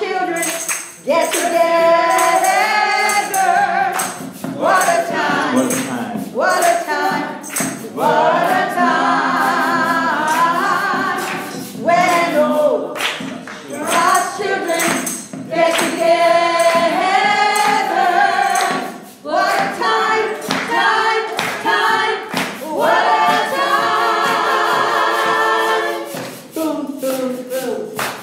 children get together. What a time. What a time. What a time. What a time. When all God's children get together. What a time, time, time. What a time. Boom, boom, boom.